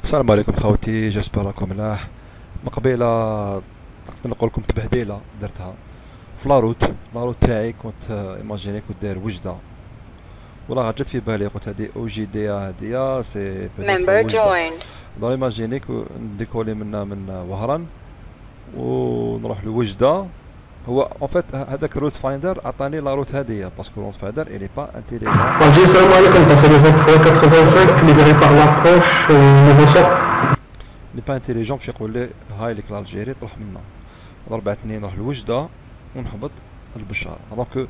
السلام عليكم خوتي، جاسبر راكم ملاح. من قبيله نقدر نقول لكم تبهديله درتها في لاروت تاعي. كنت ايماجيني كنت داير وجده، والله جات في بالي قلت هادي او جي دي هادية سي بيتيتر Member وجده. joined. دونك ايماجيني نديكولي من وهران ونروح لوجده. هو اون فيت هذاك الروت فايندر عطاني لا روت هادية باسكو الروت فايندر الي با انتيليجون. Bonjour, salam alaikum, passez les votes 85, libéré par l'approche, niveau 100. لي با انتيليجون باش يقول لي هاي ليك لالجيري طرح منا. ضربتني نروح لوجده ونهبط البشار. دونك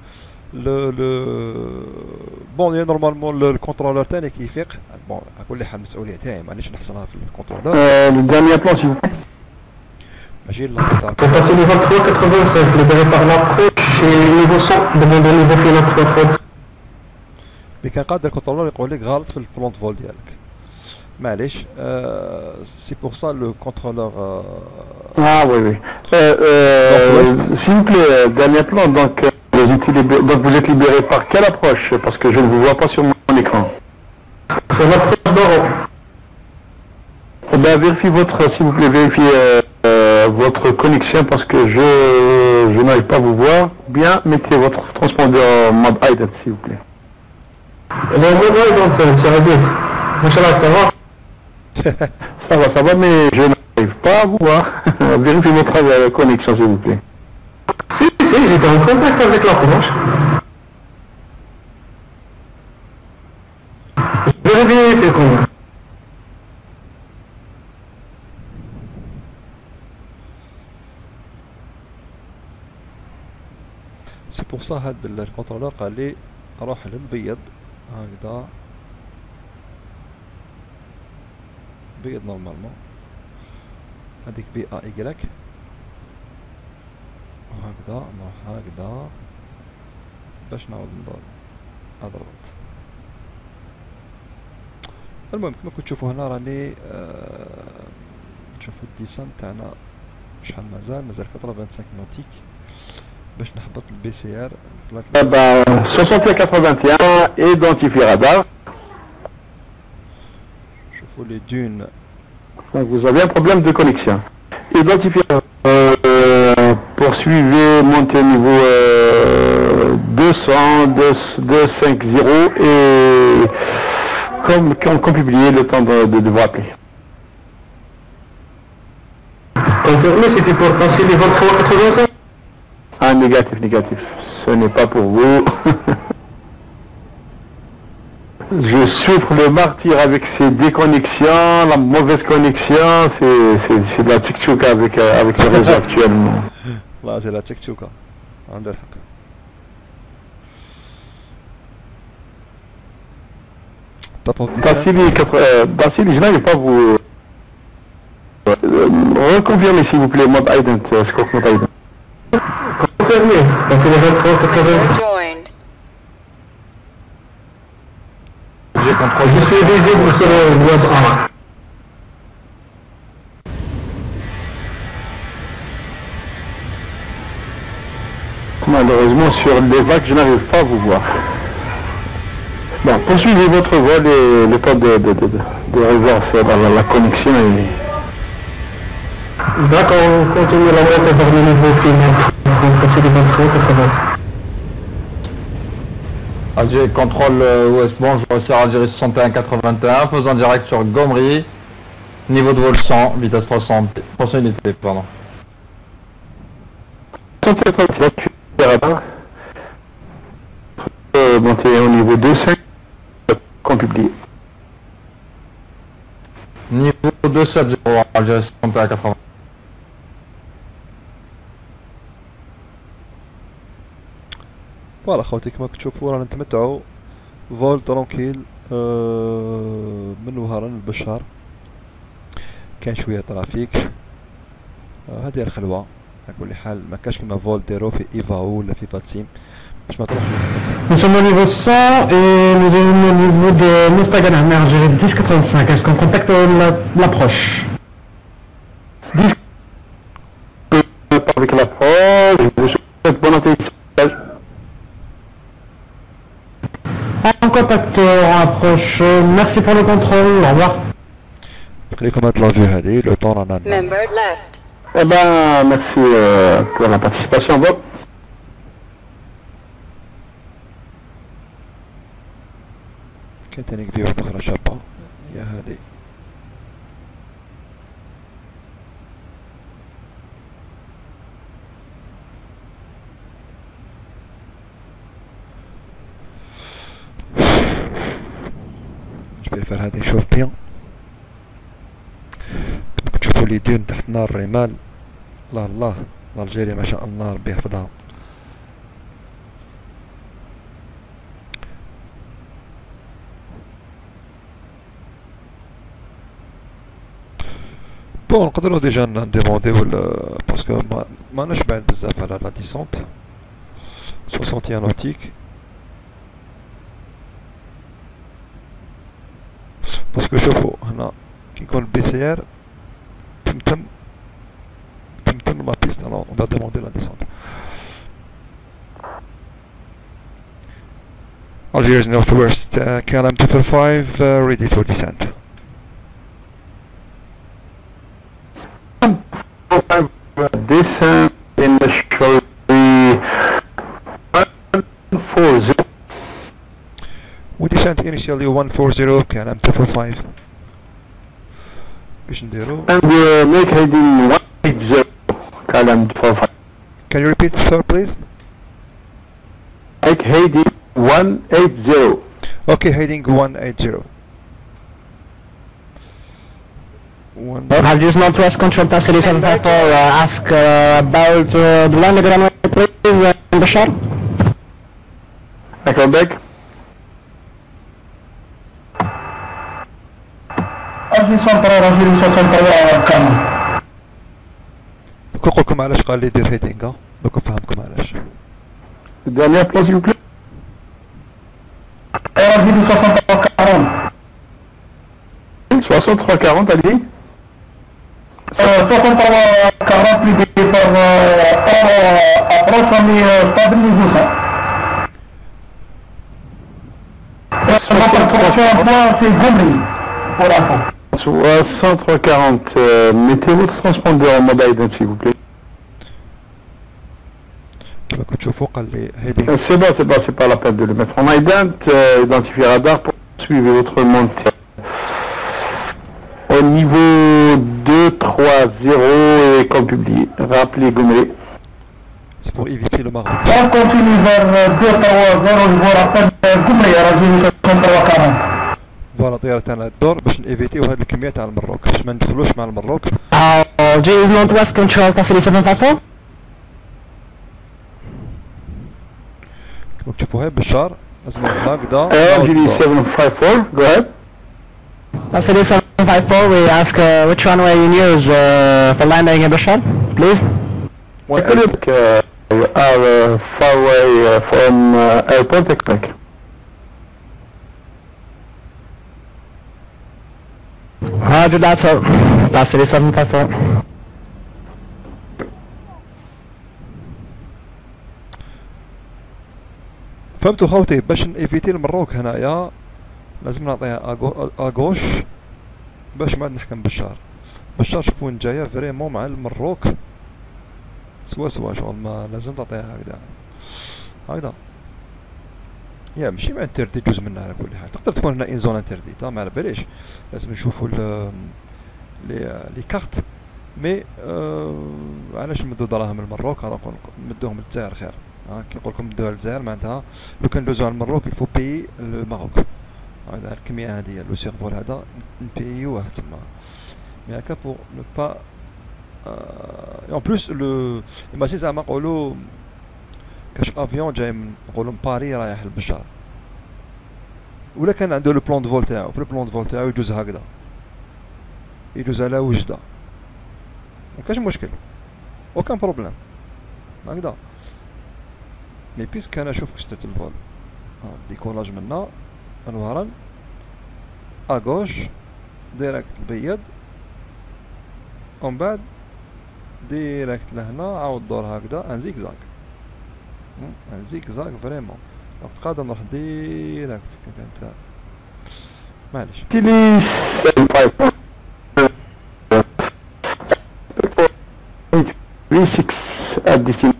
بون نورمالمون الكونترولور تاني كيفيق. بون على كل حال المسؤوليه تاعي مانيش نحصلها في الكونترولور. Le dernier plan, s'il vous plaît. ماشي اللقطه Pour passer les 23-85, libéré par l'approche, et niveau 100, demandez niveau final 3 اللي كان قادر الكونترولور يقول لك غلط في البلونت فول ديالك. معليش سي بور سا لو كونترولور. Ah oui, oui. S'il vous plaît, dernier plan, donc, vous êtes libéré par quelle approche? Parce que je ne vous vois pas sur mon écran. C'est l'approche d'Europe. Eh bien, vérifiez s'il vous plaît, vérifiez votre connexion parce que je n'arrive pas à vous voir. Bien, mettez votre transpondeur en mode idle, s'il vous plaît. Le mode idle, c'est réglé. Inch'Allah, ça va? Ça va, mais je n'arrive pas à vous voir. Vérifiez votre connexion, s'il vous plaît. Si, j'étais en contact avec la France. Je vais vérifier comment. سي بور سا هاد الكونترولور قال لي روح للبيض هكذا، بيض نورمالمون هذيك بي ا ايكغيك وهكذا نروح هكذا باش نعاود نضربط. المهم كما كنتو تشوفوا هنا راني تشوفوا الديسان تاعنا شحال مازال 85 نوتيك باش نحبط البي سي ار. 6181 identifié radar. شوفوا لي دون. Donc vous avez un problème de connexion. Identifié. Poursuivez, montez niveau 200, 250 et comme publié le temps de vous appeler. Confirmé, c'était pour passer les 23-85. Ah, négatif. Ce n'est pas pour vous. Je souffre le martyr avec ces déconnexions, la mauvaise connexion, c'est de la tchouka avec le réseau actuellement. لا زي لا تشكشوكا عندك الحق. Bassili, je n'arrive pas à vous reconfirmer s'il vous plaît, mode ident, scope mode ident. Confirmé, parce que les 23-80. Joined. J'ai compris. Je suis visible sur le web 1. Malheureusement, sur les vagues, je n'arrive pas à vous voir. Bon, poursuivez votre vol et le temps de revoir faire la connexion. D'accord, on continue la montée vers le niveau final. Passer les 23-80. Algérie contrôle ouest, bonjour, c'est Algérie 6181, faisant direct sur Gomri, niveau de vol 100, vitesse 300 unité, pardon. Montez au niveau 2.5, comme publié. Niveau 270, Algérie 6180. فوالا خوتي كما كتشوفوا رانا نتمتعوا فول ترونكيل من وهران للبشار. كاين شويه ترافيك، هذه الخلوه على كل حال. ما كاش كما فول ديرو في ايفاو ولا في فاتسيم باش ما تروحش. Nous sommes au niveau 100 et nous sommes au niveau de Mostagan en Algérie 1085. Est-ce qu'on contacte l'approche? Avec l'approche, je vous souhaite bon atterrissage. En contact en approche, merci pour le contrôle, au revoir. خليكم هاد لافيو هادي لو طون رانا Member left. Eh ben, merci pour la participation, Bob. كاين تاني فيو واحدة أخرى شابة هي هادي. نجبر فيها هادي نشوف بيان. تشوفوا لي دون تحت نار الرمال. الله الله الجزائر ما شاء الله ربي يحفظها. بون نقدروا ديجا نديمونديو باسكو ماناش بعاد بزاف على لا ديسونت 61 نوتيك باسكو شوفوا هنا كي يكون البي سي ار تمتم لا بيست alors on va demander la descente. Algiers Northwest KLM 245 ready for descent. Descent in the shore 140. We descent initially 140 KLM 245. باش نديرو And make heading 180. KLM 245. Can you repeat sir please? Make heading 180. Okay, heading 180. Algiers Northwest Control Taxi 754, ask about the landing runway please, Bashar. I come back. دوك نقول لكم علاش قال لي دير هيدينغ دوك نفهمكم علاش. Dernier plan s'il vous plaît. 6340, allez. 6340 plus départ approche on est stabilisé. C'est Gomri pour info. 6340, mettez votre transpondeur en mode ident s'il vous plaît. كما كتشوفوا قال لي هيدينغ. C'est pas la peine de le mettre en ident, identifier radar pour suivre votre montée. Au niveau 230 et comme publié, rappelez Gomri. C'est pour éviter le Maroc. On continue vers 230 niveau rappel Gomri Algiers 6340. فوالا طيارة تاعنا الدور باش نيفيتيو هاد الكمية تاع المروك باش ما ندخلوش مع المروك. Algiers Northwest Control Taxi 754. كما تشوفوا هاي بشار لازم هكذا. Algiers 754, go ahead. Taxi 754, we ask which runway you use for landing in Bashar, please. We are far away from airport technique. Roger that, sir. Taxi 754. فهمتوا خوتي باش نيفيتي المروك هنايا لازم نعطيها اغوش باش ما نحكم بشار. بشار شوفوا وين جايه فريمون مع المروك سوا شغل ما لازم تعطيها هكذا يا ماشي ما انتردي جوز منها على كل حال. تقدر تكون هنا ان زون انتردي ما على باليش لازم نشوفوا لي كارت مي علاش نمدو دراهم المروك هذا نقول نمدوهم للجزائر خير. كي نقول لكم ندوها للجزائر معناتها لو كان ندوزوها المروك الفو بيي الماروك هذا الكميه هذه لو سيرفور هذا نبييوه تما مي هكا بور نو با اون بلوس لو ماشي زعما نقولوا كاش افيون جاي من نقولوا من باري رايح للبشار ولا كان عنده لو بلون دو فول تاعو في لو بلون دو فول تاعو يجوز هكذا يجوز على وجده مكاش مشكل اوكان بروبليم هكذا. مي بيسك انا شوف كش درت الفول ديكولاج منا انوارا اغوش ديريكت البيض ومن بعد ديريكت لهنا عاود دور هكذا ان زيكزاك ان زيكزاك فريمون وقت قادر نروح ديريكت كيف انت معليش. 36 at destination.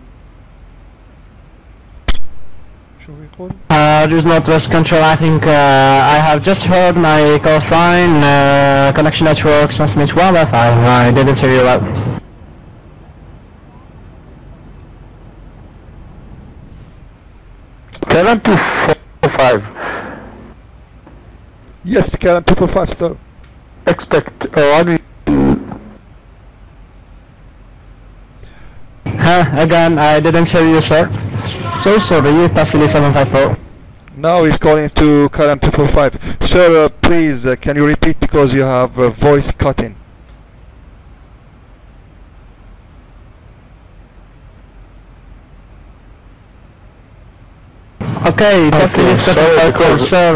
شو يقول؟ There's Northwest Control. I think I have just heard my call sign. Connection network transmits well. But I didn't hear you well. KLM 245. Yes, KLM 245, sir. Expect runway. Again, I didn't hear you, sir. So sorry, Tafili 754. Now he's calling to KLM 245. Sir, please, can you repeat because you have voice cutting. Okay, Tafili 754, sir.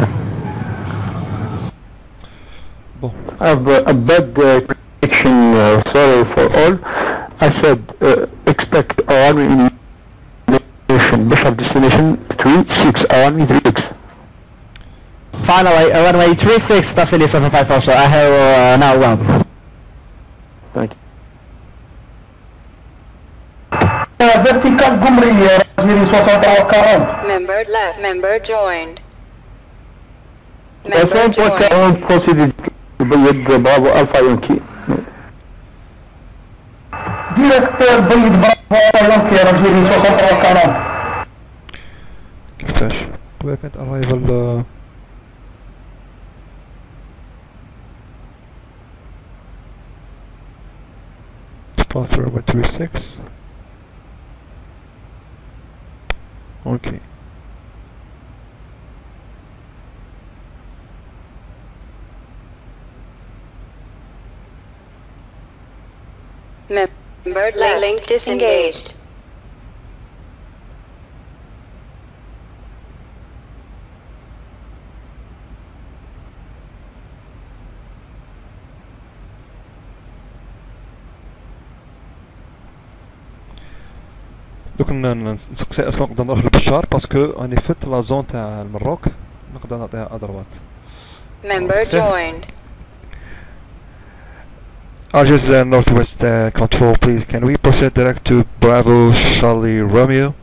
Bon. I have a bad connection, sorry for all. I said expect a runway in Bishop destination 36, a runway 36. Finally, runway 36, Tafili 754, sir. I have now well. Thank you. Vertical Gumri, member left, member joined. Member joined. Proceeded بيد برافو ألفا يونكي. ديريكتور بيد برافو يونكي رجيري 43. كيفاش؟ قبل كانت arrival departure by 36. Okay. Member link disengaged. دوك نسقسي اسماء نقدر نروح لبشار باسكو راني فت لا زون تاع المروك نقدر نعطيها ادروات. Member joined. Argus Northwest Control, please can we proceed direct to Bravo Charlie Romeo?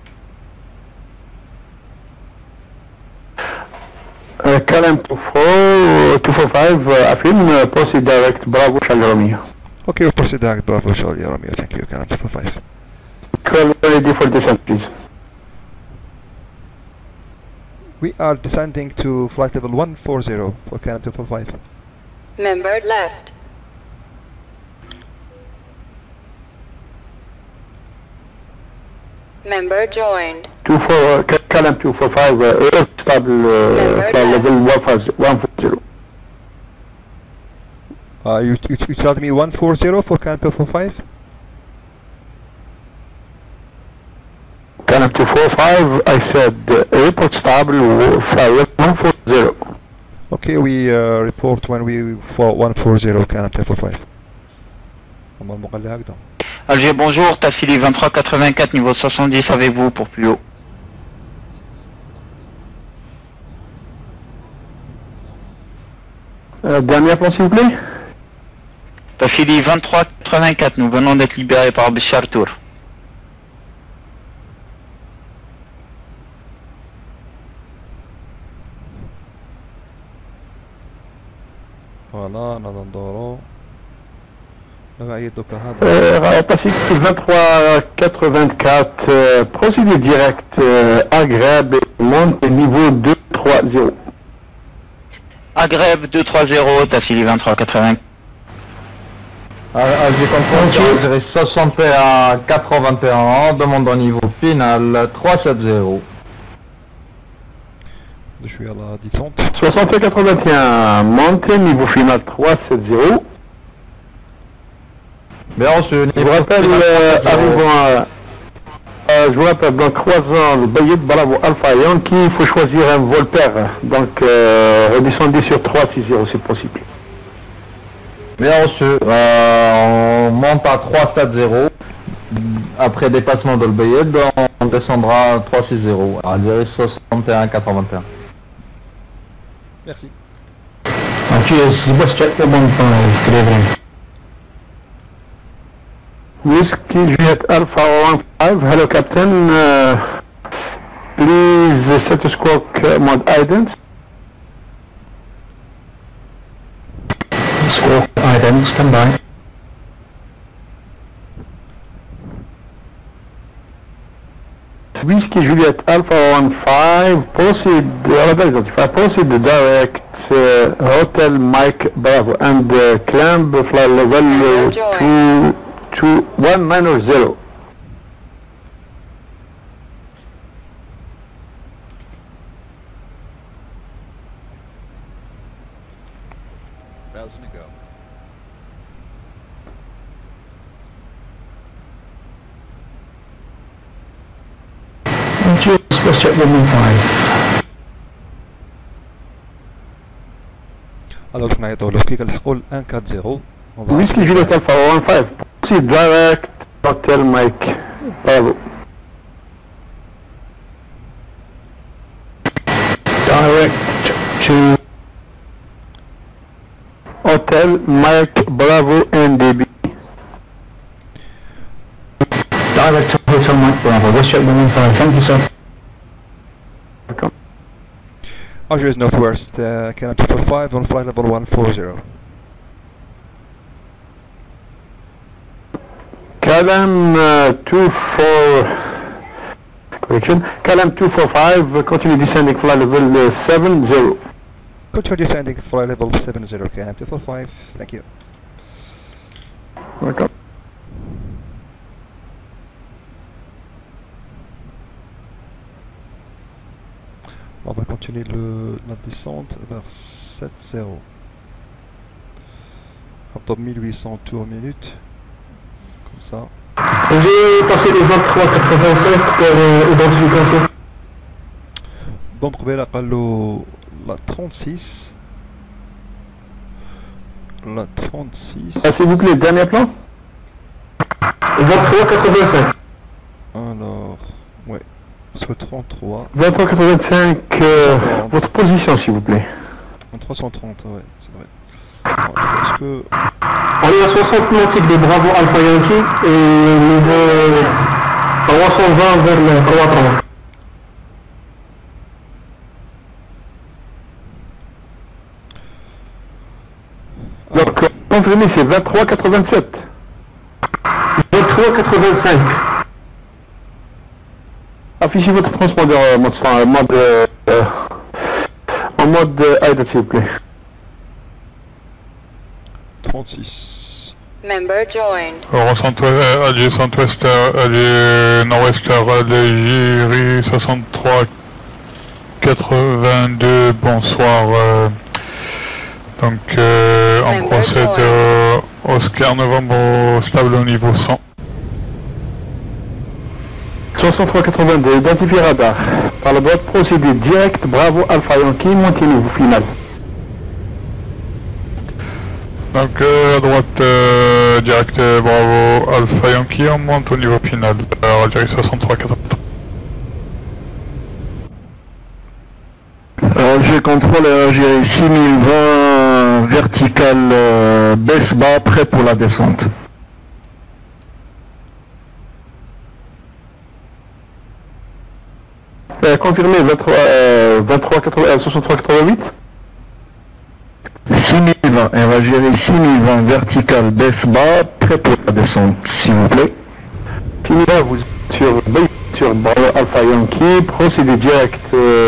KLM 245 affirm proceed direct Bravo Charlie Romeo. Okay, we'll proceed direct Bravo Charlie Romeo, thank you, KLM 245. Call ready for descent, please. We are descending to flight level 140 for KLM 245. Member left. Member joined. KLM 245 stable flight level 140. You told me 140 for KLM 245? KLM 245, I said report stable flight 140. Okay, we report when we for 140 KLM 245. normalement قال لي هكذا. Alger, bonjour, Tafili 2384, niveau 70 avec vous pour plus haut. Dernier plan s'il vous plaît. Tafili 2384, nous venons d'être libérés par Bishar Tour. Voilà, ندورو نعيدو هذا. Pacifique 2384, procédé direct Agreb, monte niveau 230. Agreb 230, Tafili 2380. Alger Control, Alger 61 421, demande au niveau final 370. Je suis à la descente. 6181, montée niveau final 370. Bien reçu, Je vous rappelle, arrivant je vous rappelle, donc croisant le Bayed Bravo Alpha Yankee, il faut choisir un vol pair. Donc redescendez sur 360 si possible. Bien reçu, on monte à 370. Après dépassement de l'Bayed, on descendra à 360, à Alger 61 421. Merci. Cheers, you must check the 1.5, good evening. Whiskey Juliet Alpha 15, hello Captain. Please status quo mode ident. Squawk ident, stand by. Whiskey Juliet Alpha 15, proceed direct Hotel Mike Bravo and climb fly level 22190. Thousand to go. Let's check 115. Alors نعيطوا له كي كنلحقوا ل 140. Whiskey Juliet Alpha 15, proceed direct Hotel Mike Bravo. Direct to Hotel Mike Bravo NDB. direct to Hotel Mike Bravo. Let's check 115. Thank you, sir. Algiers Northwest, Canada 245 on flight level 140. Calam 245, continue descending flight level 70. Continue descending flight level 70, Canada 245, thank you. Welcome. On va continuer la descente vers 70. Top 1800 tours minute. Comme ça. J'ai passé les 23,85 pour identification. Bon, قبيلة قال له la 36. La 36. S'il vous plaît, dernier plan. 23,85. Alors, ouais. Sur 33. 2385, votre position s'il vous plaît. 330, ouais, c'est vrai. Alors, est-ce que... On est à 60 nautiques de Bravo Alpha Yankee et niveau 320 vers le 330. Donc, confirmé, c'est 2387. 23,85. Affichez votre transpondeur en mode idle s'il vous plaît. 36. Member joined. Allié centre-ouest, allié nord-ouest, allié 63 82, bonsoir. Donc on procède Oscar Novembre stable au niveau 100. 6382, identifié radar. Par la boîte, procédé direct, Bravo Alpha Yankee, montez niveau final. Donc à droite, direct Bravo Alpha Yankee, on monte au niveau final, Algérie 63 83. Alger contrôle Algérie 6020, vertical, baisse bas, prêt pour la descente. Confirmé 6388. 6020, Algérie 6020, vertical, baisse bas, prêt pour la descente, s'il vous plaît. 6020, vous êtes sur Bravo Alpha Yankee, procédez direct,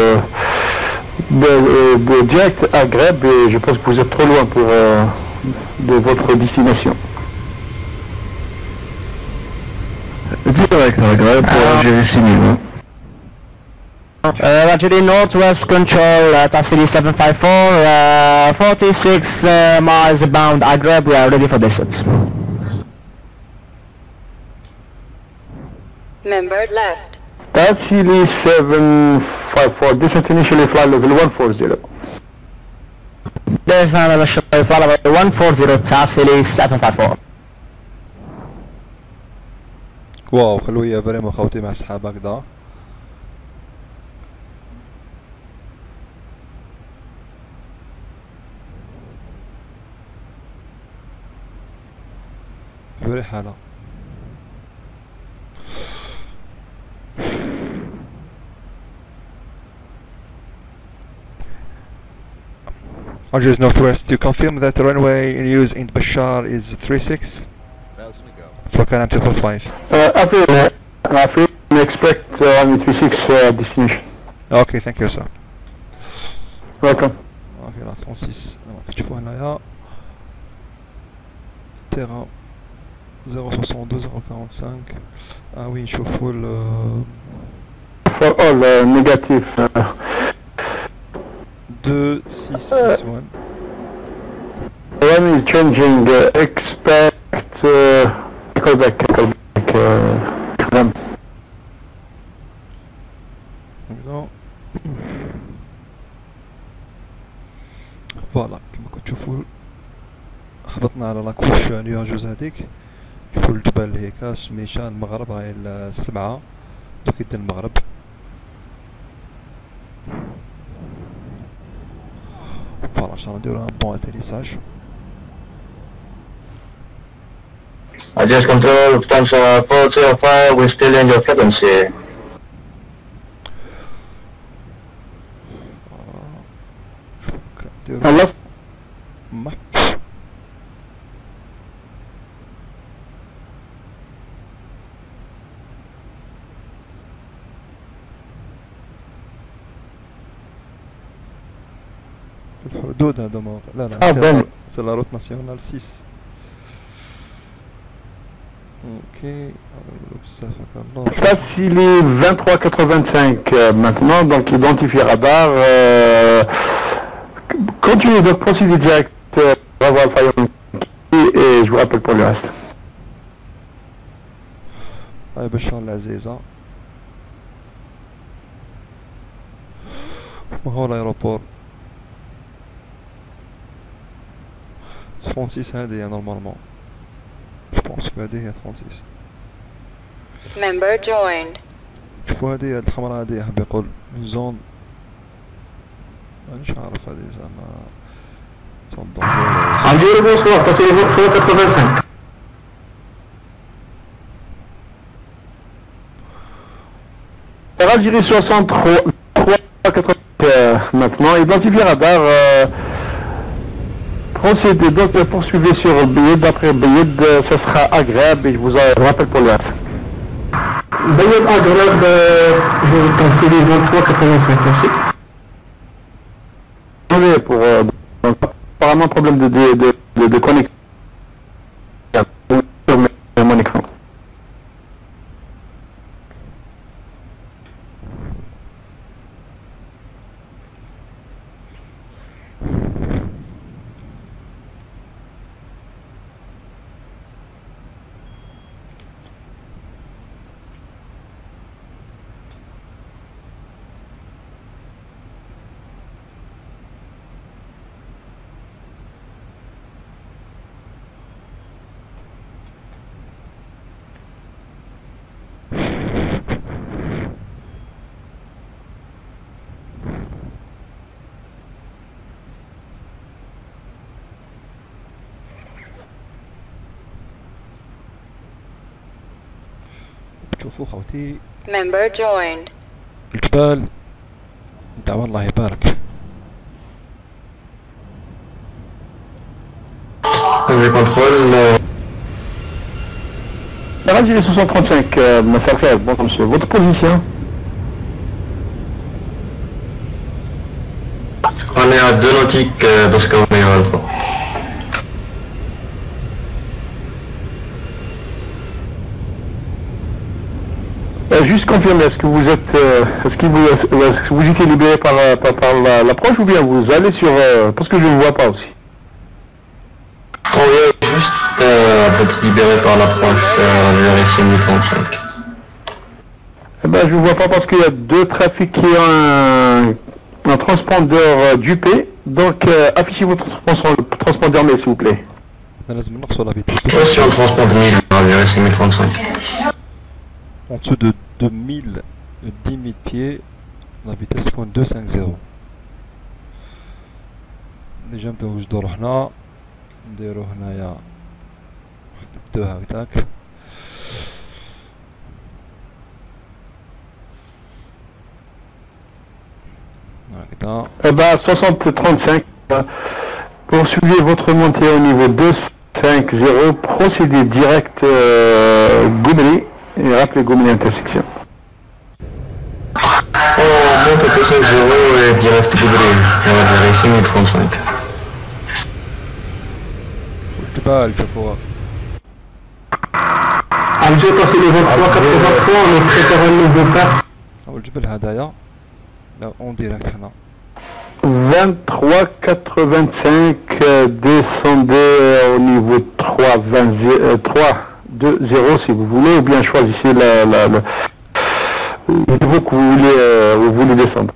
direct à Greb, et je pense que vous êtes trop loin pour de votre destination. Direct à Greb pour Algérie 6020. Algeria Northwest Control, Taxi 754, 46 miles bound Agreb, we are ready for descent. Member left. Taxi 754, descent initially flight level 140. Descent initially flight level 140, Taxi 754. واو خلوية فريمون خوتي مع السحاب هكذا. في حالة Algiers Northwest, you confirm that the runway in use in Bashar is 36 for KLM 245. After we expect runway 36 destination. Okay, thank you sir. Welcome. اوكي لا 36 كتشوفوا هنايا تيرا 062 045. وي نشوفوا For all negative. 2661. One is changing. Expect. Call back. فوالا كما كتشوفوا هبطنا على لاكوش نيواجوز هذيك. شوفوا الجبال اللي هيكا سميتها المغرب هاي السبعة كيدير المغرب. فوالا ان شاء الله نديرو ان بون اتيريساج. Algiers Control, Lufthansa 405, we're still in your frequency. الله. في الحدود هذا ما لا سي لا روت ناسيونال 6. اوكي ça il est 23,85 maintenant, donc identifié radar. Continuez donc, procédez direct, Bravo Alpha et je vous rappelle pour le reste. هاي بشار العزيزة وهو الايروبور 36 هذه هي نورمالمون. جو بونس كو هذه هي 36. Member joined. شوفوا هذه الحمراء هذه حاب يقول زون مانيش عارف هذه زعما زون Algérie, bonsoir, passez-vous 85. Algérie 63, 80 maintenant, identifié radar, procédez donc, poursuivez sur le billet, d'après le billet, ça sera agréable et je vous en rappelle pour le reste. Billet agréable, je vais calculer 23,85 aussi. Pour apparemment problème de connexion sur mon écran. شوفوا خوتي Member joined. الجبال دعوة الله يبارك. Je contrôle. Algérie 635, Monsieur bon monsieur, votre position? On est à 2 nautiques d'Oscar Romeo Alpha. Juste confirmer, est-ce que vous êtes, est-ce que vous étiez libéré par l'approche ou bien vous allez sur, parce que je ne vois pas aussi. On est juste d'être libéré par l'approche vérifier 1035. Eh ben je ne vois pas parce qu'il y a deux trafics qui ont un transpondeur DUP, donc affichez votre transpondeur mais s'il vous plaît. لازم نقصوا لا فيتيس. Sur le transport de 1000, vérifier 1035. En dessous de 1000 10 000 pieds la vitesse تكون 250. ديجا نبداو نوجدو روحنا نديرو هنايا واحد دو هكذاك. هكذا. Eh ben 60-35. Poursuivez votre montée au niveau 250, procédez direct Goumeli et rappelez Goumeli intersection. Monte 250 et direct Goumeli, on va dire 6035. الجبال شوفوها. Alger passé le 2383, on est préparé le nouveau départ. أو الجبل هدايا. لا اون ديريكت هنا. 2385, descendez au niveau 320 si vous voulez, ou bien choisissez le niveau que vous voulez descendre.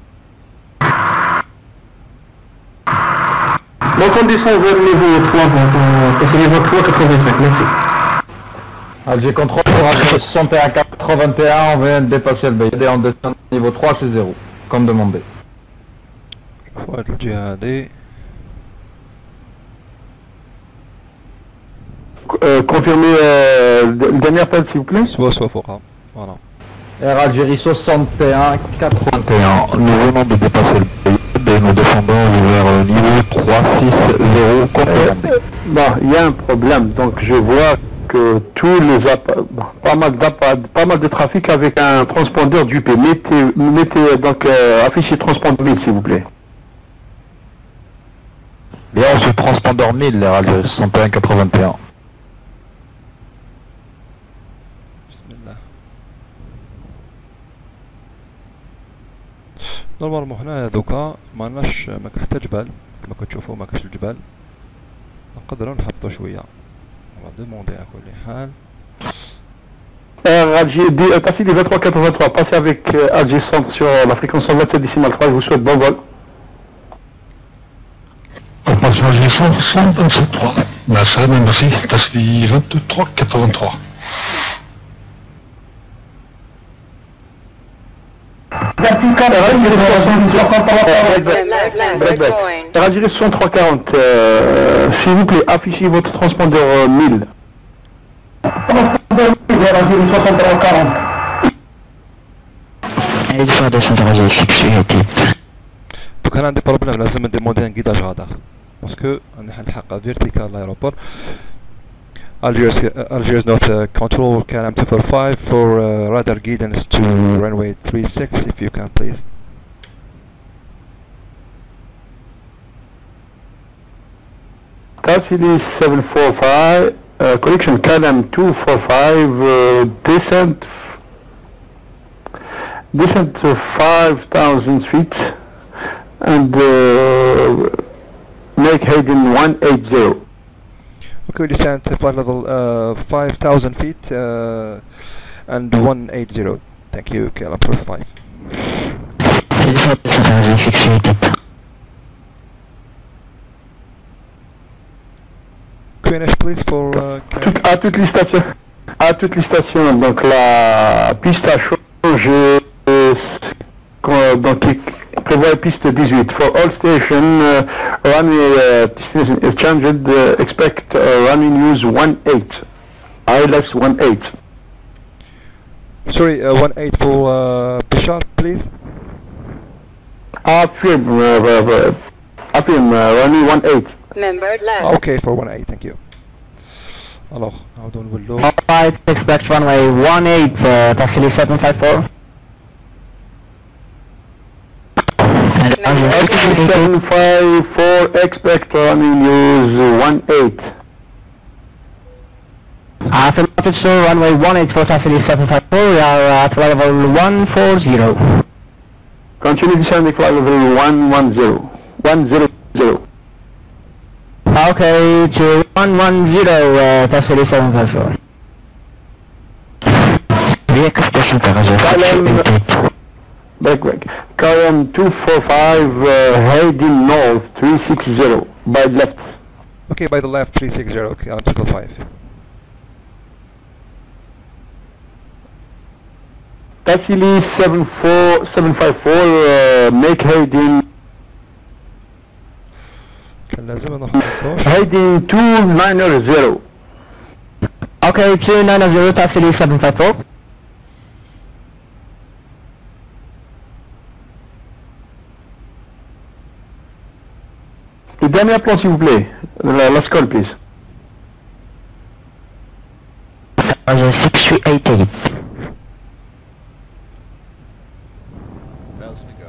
Donc on descend vers le niveau 320, c'est le niveau 385, merci. Alger contrôle pour Alger 61-81, on vient de dépasser le BD et on descend au niveau 360, comme demandé. فوات الجهة هادي. Confirmez le dernier appel s'il vous plaît. سوا فوقها. Voilà. Air Algérie 61-81, Nous venons de dépasser le BD et nous descendons vers le niveau 360 confirmé. Bon, il y a un problème, donc je vois que tous les pas mal de trafic avec un transpondeur d'UP. Mettez donc afficher transpondeur 1000 s'il vous plaît. Bien reçu transpondeur 1000, Air Algérie 61-81. بسم الله. نورمالمون هنا دوكا مالناش ماكاش حتى جبال كما كتشوفوا ماكاش الجبال. نقدروا نهبطوا شوية. On va demander à كل حال. Passez des 2383, passez avec Alger Centre sur la fréquence 127,3, je vous souhaite bon vol. Operation Alger 127.3. Nasser, merci. Tasli 23-83. Alger 6340, s'il vous plaît, affichez votre transpondeur 1000. دوك انا عندي بروبليم لازم نديموندي ان كيداج غادر باسكو انا حنلحق فيرتيكال لايروبور. Algiers North control KLM 245 for radar guidance to runway 36 if you can please. Tassili 745, correction KLM 245, descent to 5,000 feet and make heading 180. Okay, we descend to flight level 5,000 feet and 180. Thank you, KLM 245. QNH please for à toutes les stations, donc la piste a changé, donc il prévoit piste 18. For all stations, runway destination is changed, expect running use 18. ILS 18. Sorry, 18 for Bishar please. Affirm, running 18. Member left. Okay, for 18, thank you. Alors, نعاودو نولو. Alright, expect runway 18, taxi 754. 754, expect running use 18. Affirmative, sir, runway 18 for taxi 754, we are at level 140. Continue descending flight level 110. 100. Okay, to 110, taxi 754. Back. KLM 245, heading north 360 by left. Okay, by the left 360, okay, on 255. Tassili 754, make heading كان لازم نروح نطوش. heading 290. Okay, 290, taxi 754. Le dernier plan s'il vous plaît. La scole please. 6388. Thousand to go.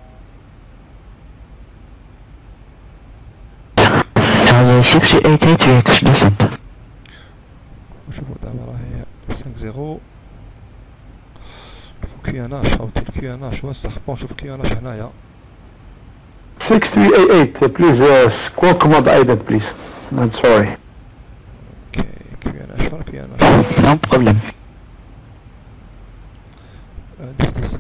6888 reach descent. نشوفو دابا راهي 5-0. نشوفو كياناش عاودتي الكياناش هو الصح. بون نشوف كياناش هنايا. 6388 please squawk command ident please. I'm sorry. اوكي كياناش فين كياناش؟ No problem. ديس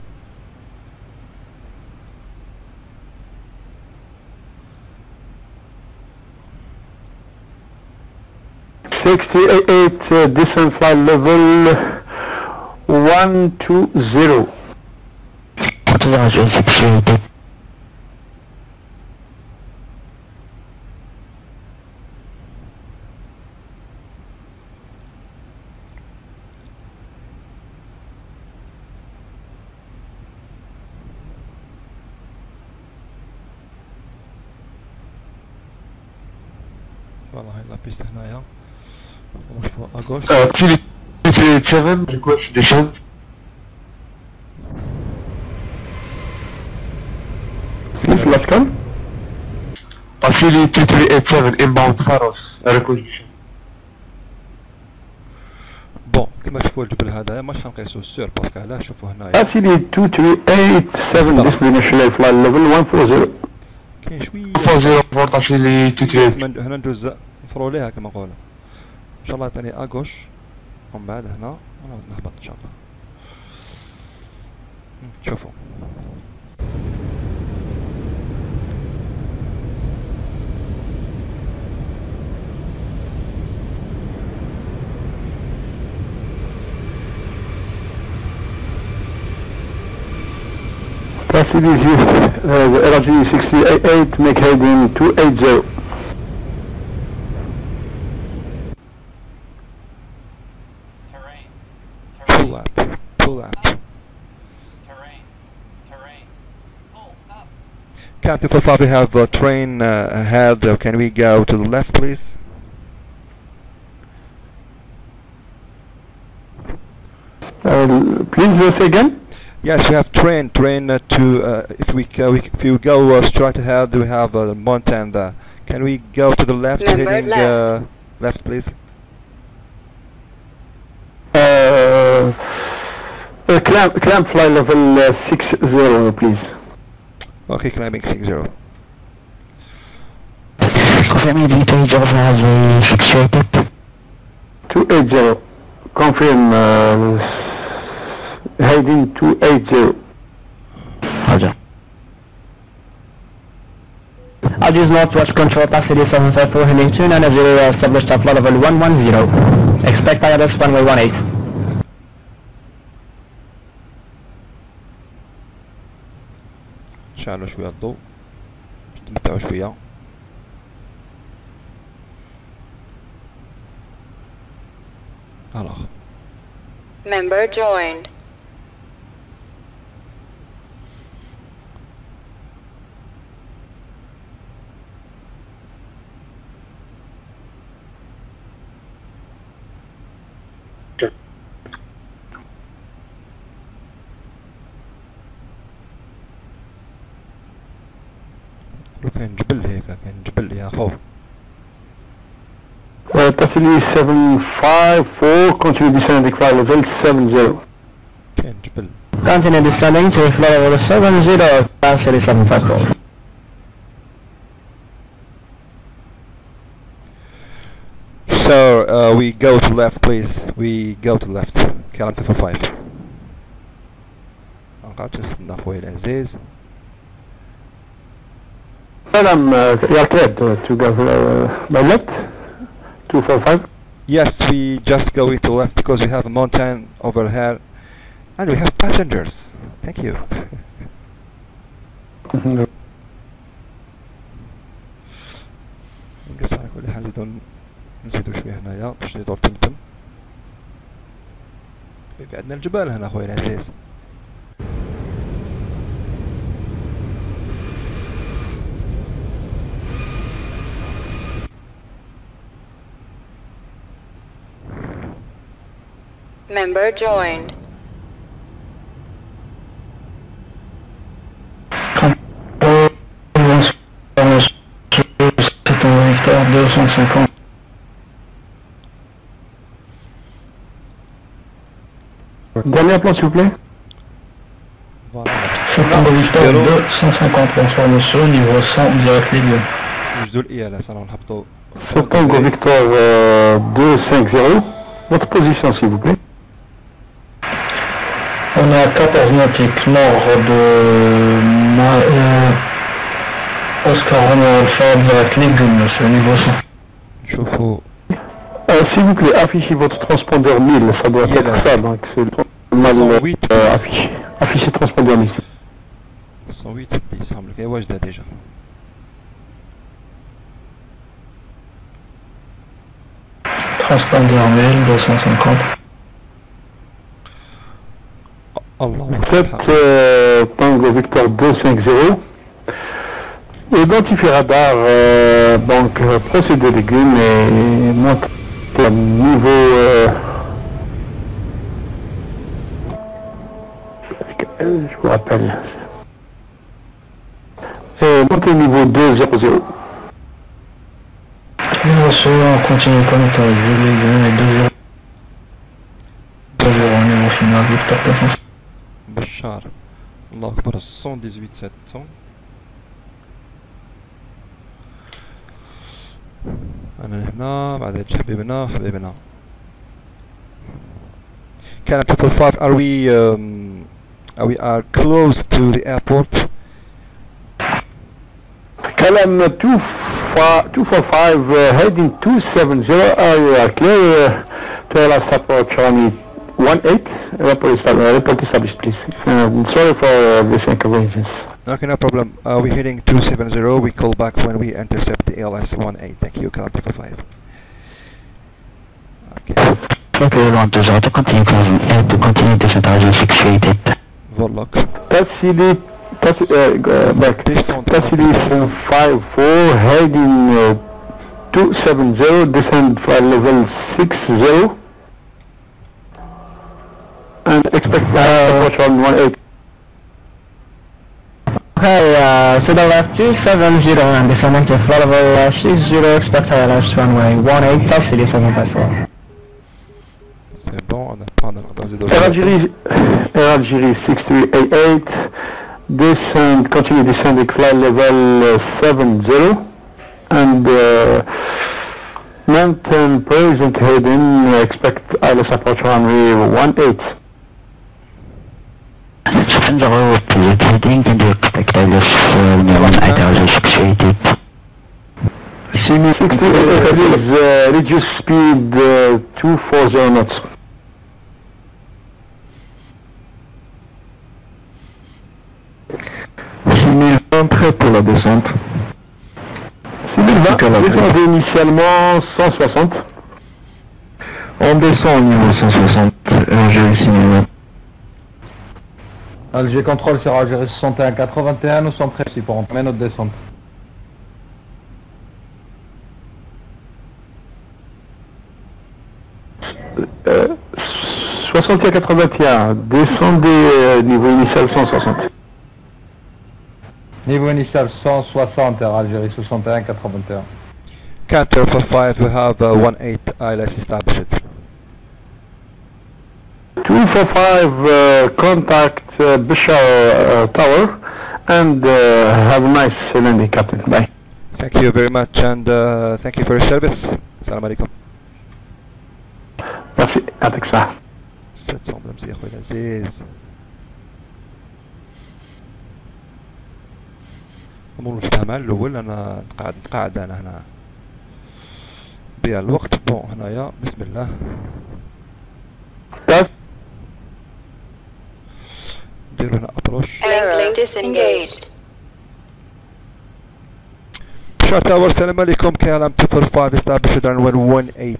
68 descent flight level 120. Roger, 6888. فوالا هاي لا بيست هنايا. ونشوفو اغوش. Philip 237 request descent. Please last call. Philip 2387 inbound Pharos request descent. بون كيما تشوفو الجبل هذايا ماش حنقيسو السور باسكو علاه شوفو هنايا Philip 2387 destination flight level 140. كاين شويه 140 فورتا Philip 238. لازم هنا ندوز نفرو ليها كما نقولو. ان شاء الله ثاني اغوش ومن بعد هنا ونعاود نهبط ان شاء الله. شوفوا LRG 68 make heading 280. pull up. Captain Fulfar, we have a train ahead. Can we go to the left, please? Please say again. Yes, we have train to if you go straight ahead, we have a mountain there. Can we go to the left, Number heading left. left, please? Climb fly level 60, please. Okay, climbing 60. Confirm details of the 688. 280. Confirm heading 280. Roger. Aegis Northwest Control Passenger 754 heading 290 established at flight level 110. Expect ILS runway 18. نشعلو شوية الضوء نتمتعو شوية. alors Member joined. كاين جبل هيك كاين جبل يا خو. Tassili 754 continue descending flight level 70. كاين جبل. Continue descending to flight level 70, Tassili 754. So we go to left, please. We go to left. كلام 245. نقعد نستنى خويا العزيز. You're cleared to go by left 245. Yes, we just go into left because we have a mountain over here and we have passengers. Thank you. نقص على كل حال نزيدو شويه هنايا باش يدور تمتم. عندنا الجبال هنا خويا العزيز. Member joined. C'est un Victor 250. Dernier plan s'il vous plaît. Voilà. C'est un Victor 250, bonsoir monsieur, niveau 100, direct ligne. نوجدوا الإيالة سنة نحطوا C'est Tango Victor 250. Votre position s'il vous plaît. On est à 14 nautiques nord de Oscar Romeo Alpha direct ligne monsieur, niveau 100. نشوفوا S'il vous plaît, affichez votre transpondeur 1000, ça doit être ça, donc c'est mal affiché. Affichez transpondeur 1000. 108 اللي يسهم لك واجدة ديجا. Transpondeur 1000, 250. الله Faites Tango Victor 250. Identifiez radar, donc procédé légumes et monte le niveau je vous rappelle. Montez niveau 200. Monsieur, on continue comme ça, je vais les 2-0 au niveau final, Victor 200. بشار الله أكبر 118 700. أنا هنا بعد هاد حبيبنا كانت 5 are we close to the airport. كلام 245 heading 270 you are clear to last approach on 18 report established please. Sorry for this inconvenience. Okay, no problem. We're heading 270. We call back when we intercept the ALS-18. Thank you, Calam 245. Okay. Okay, 120 to continue descent as you fixated. Vollock. Tassili back. Tassili 454 heading 270 descend for level 60 and expect approach on 18. Okay, to the left 270 and descending to flight level 60, expect ILS runway 18, Tassili 754. C'est bon, on a pas dans Air Algérie 6388 descend, continue descending flight level 70 and mountain present heading, expect ILS approach runway 18. And the road present heading, can you expect ILS 18 fixated? 68 please reduce speed 240 knots. Prêt pour la descente. 6020, descendez initialement 160. On descend au niveau 160, Algérie 6020. Alger contrôle sur Algérie 61-81, nous sommes prêts ici pour entamer notre descente. Euh, 61-81, descendez niveau initial 160. Niveau initial 160, Air Algérie 61-81. Canter for 5, we have 18 ILS established. 245 contact Bishar Tower and have a nice landing, Captain. Bye. Thank you very much and thank you for your service. Salam alaikum. Merci, يعطيك الصحة. 700 بلمسي يا خويا العزيز. أمور الاستعمال الأول أنا نقعد أنا هنا بيع الوقت. بون هنايا بسم الله. نديرو هنا أبروش. Link disengaged. بشار تاور السلام عليكم. KLM 245 established on 118.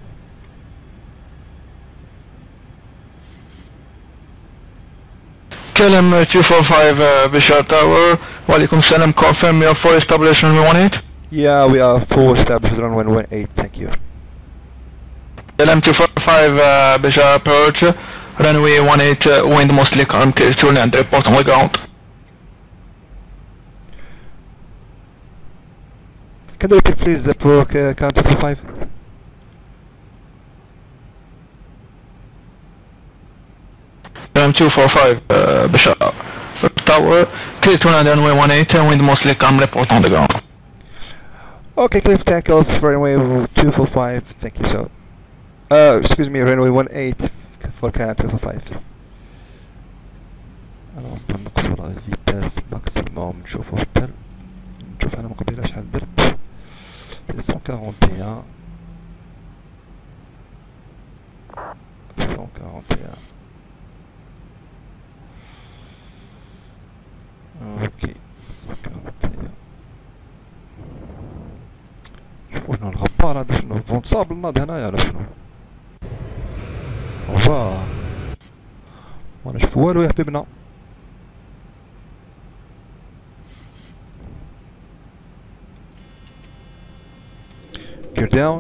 KLM 245 Bishar Tower, Walaikum Salam, confirm you are 4 established on 118? Yeah, we are 4 established on 118, thank you. KLM 245 باش approach runway 18 wind mostly calm clear to land report on the ground. Can you repeat please for KLM 245? KLM 245 باش tower clear to land runway 18 wind mostly calm report on the ground. Okay, clear for takeoff, runway 245, thank you so. Excuse me, runway 18 for KLM 245. Alors نقصوا لا فيتاس ماكسيموم نشوفو حتى نشوف انا من قبيله شحال درت 141 اوكي 141 شوفوا شنو الغبار هذا شنو فون صابل ناض هنايا ولا شنو واه وانا نشوف والو يا حبيبنا gear down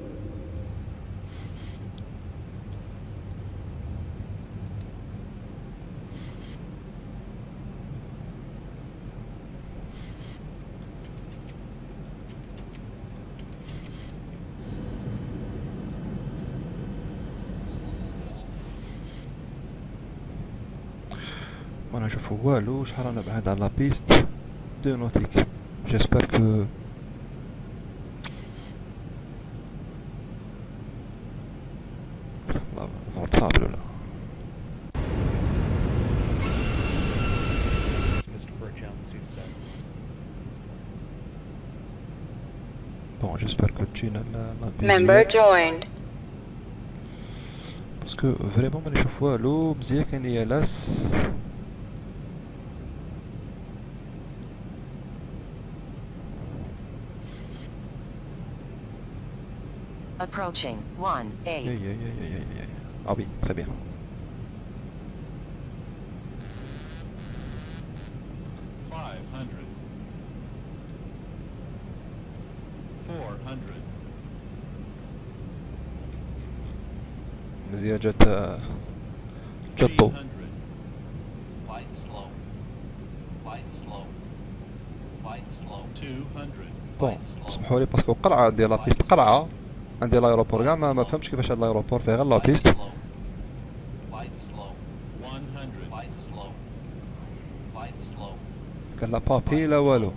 ما نشوفو والو شحال انا بعاد على لا بيست دو نوتيك جيسبر كو لا صعب ولا بون جيسبر كو تجينا Member joined. باسكو فريمون ما نشوف والو مزيان كاين يالاس Approaching 1-8. Ah oui, très bien. مزيان جات الضوء. بون اسمحوا لي باسكو قلعة ديال لا بيست قلعة عندي لايروبور كاع ما فهمتش كيفاش هاد لايروبور فيه غير لا بيست. كان لا بابي لا والو.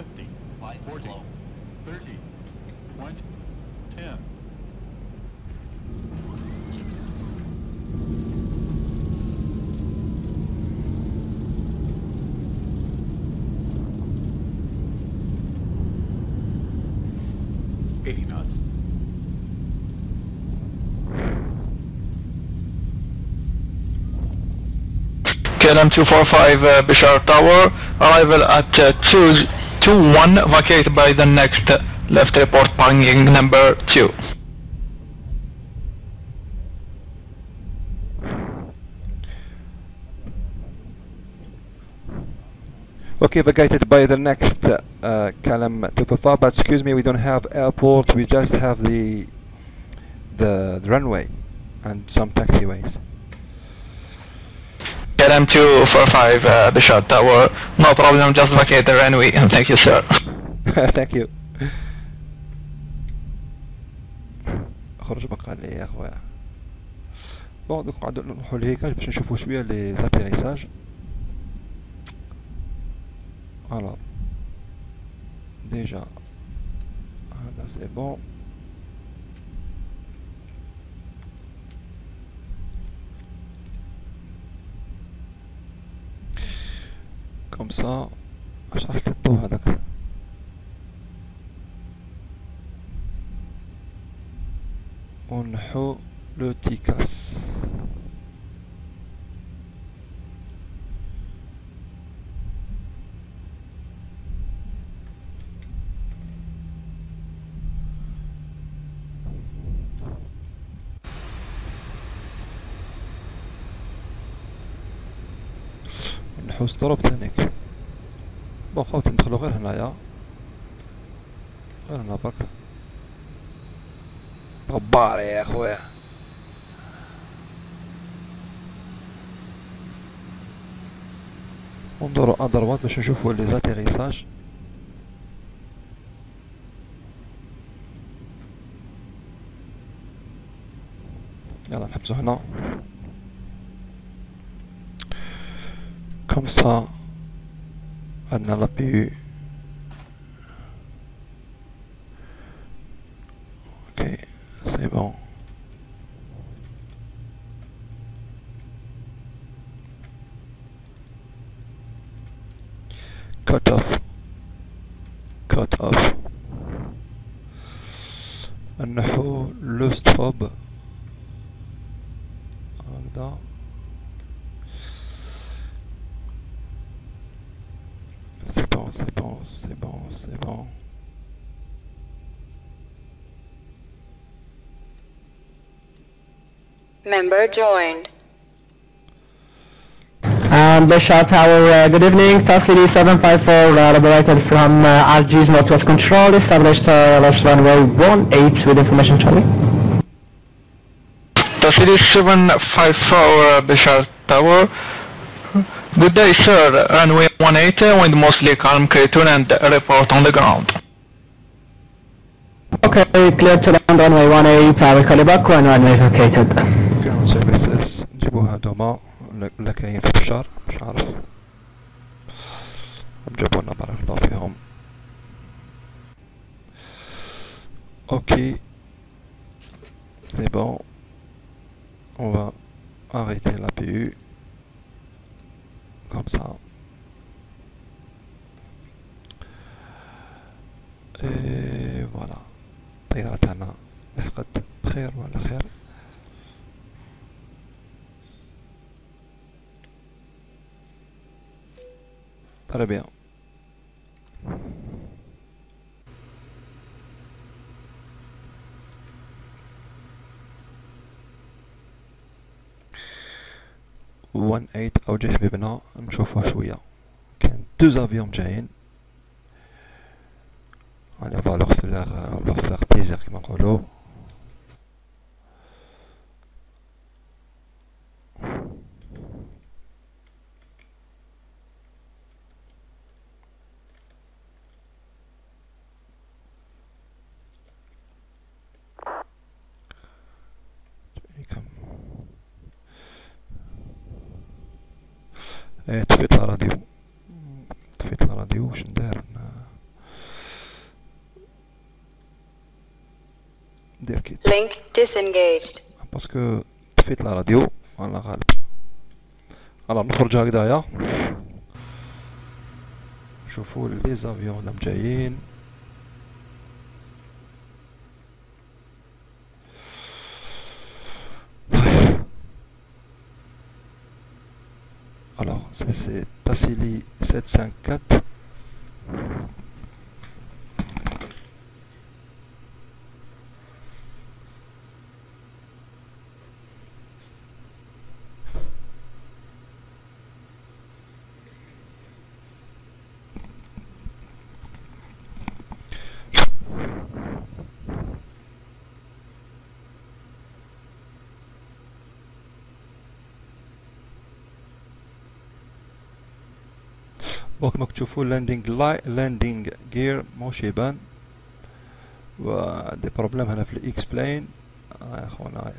KLM 245 Bishar Tower, arrival at 221, vacate by the next left report parking number 2. Okay, vacated by the next KLM 245, but excuse me, we don't have airport, we just have the runway and some taxiways. KLM 245 Bishar Tower, no problem, just vacate the runway. Thank you, sir. Thank you. خرج بقى لي يا خويا. بون دوك نقعدو نروحو للهيكل باش نشوفو شويه لي زاتيريساج. Alors, déjà, là c'est bon. Comme ça, اشرح لك الضوء هذاك. ونحو لو تيكاس. نحو ستروب تانيك. بون خاوتي ندخلو غير هنايا، غير هنا برك. غبار يا خويا. ندورو ادروات باش نشوفو لي زاتيريساج. يلا نحبسو هنا كوم سا عندنا لا بي يو. اوكي سي بون. cut off نحو لو ستروب هكذا. سي بون سي بون سي بون سي بون. Member joined. Bishop Tower, good evening. City 754 liberated from RG's Northwest Control. Established left runway 18 with information Charlie. City 754 Bishop Tower. Good day, sir. Runway 18 wind mostly calm, K2 and report on the ground. Okay, clear to land runway 18. I will call you back when runway vacated. Ground services نجيبوها دوما ولا كاين في الشهر مش عارف. جابونا بارك الله فيهم. اوكي c'est bon. On va arrêter la PU comme ça. Et voilà. الطيارة تاعنا لحقت بخير وعلى خير. Très bien. وان ايت اوجه حبيبنا نشوفوه شوية. كان دوز افيون جايين. على فا لوغ فيغ بليزير كيما نقولو. طفيت الراديو. واش ندير ندير كيت Link disengaged. باسكو طفيت الراديو انا غالب. الوغ نخرج هكذايا نشوفو لي زافيون اللي جايين. Alors, c'est Tassili 754. كما تشوفوا لاندينغ جير موش يبان و دي بروبليم هنا في الاكس بلين. يا خونا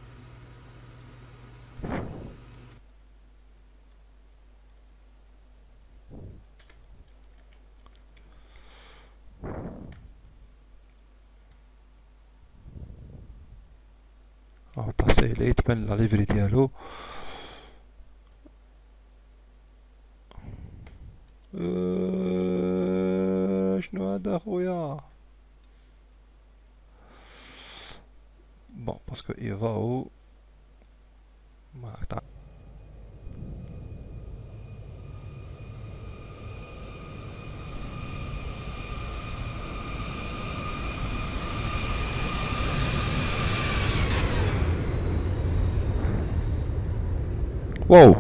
تحصيلي تبان لا ليفري ديالو. شنو هذا خويا؟ بون باسكو يفاو ما تاع واو.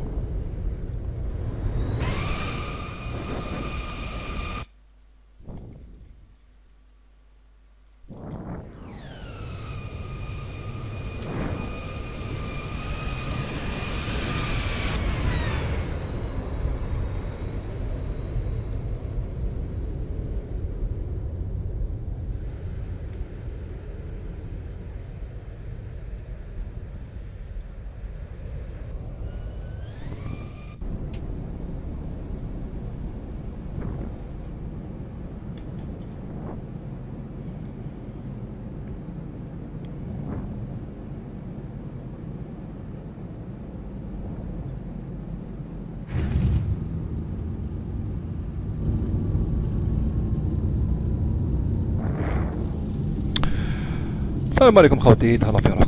السلام عليكم خوتي، تهلا في